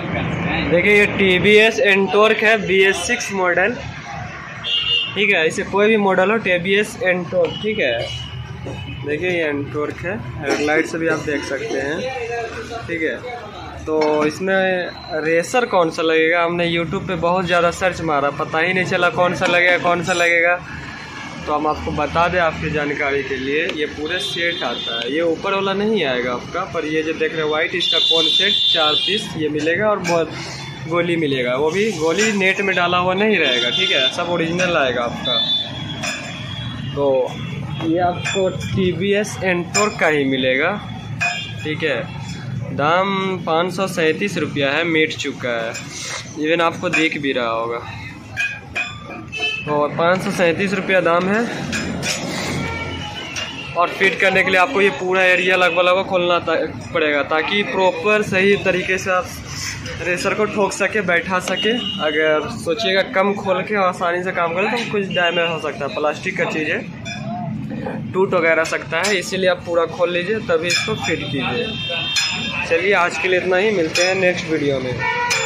देखिए ये TVS एंटॉर्क है BS6 मॉडल, ठीक है। इसे कोई भी मॉडल हो TVS एंटॉर्क, ठीक है। देखिए ये एंटॉर्क है, हेडलाइट से भी आप देख सकते हैं, ठीक है। तो इसमें रेसर कौन सा लगेगा, हमने यूट्यूब पे बहुत ज़्यादा सर्च मारा, पता ही नहीं चला कौन सा लगेगा कौन सा लगेगा। तो हम आपको बता दें आपकी जानकारी के लिए, ये पूरे सेट आता है। ये ऊपर वाला नहीं आएगा आपका, पर ये जो देख रहे हैं वाइट, इसका कौन सेट 4 पीस ये मिलेगा और गोली मिलेगा, वो भी गोली नेट में डाला हुआ नहीं रहेगा, ठीक है। सब ओरिजिनल आएगा आपका। तो ये आपको TVS एंटॉर्क का ही मिलेगा, ठीक है। दाम 537 रुपया है, मिट चुका है, इवन आपको दिख भी रहा होगा। तो 537 रुपया दाम है। और फिट करने के लिए आपको ये पूरा एरिया लगभग खोलना पड़ेगा, ताकि प्रॉपर सही तरीके से आप रेसर को ठोक सके, बैठा सके। अगर सोचिएगा कम खोल के आसानी से काम करें तो कुछ डैमेज हो सकता है, प्लास्टिक का चीज़ है, टूट वगैरह सकता है, इसीलिए आप पूरा खोल लीजिए तभी इसको फिट कीजिए। चलिए आज के लिए इतना ही, मिलते हैं नेक्स्ट वीडियो में।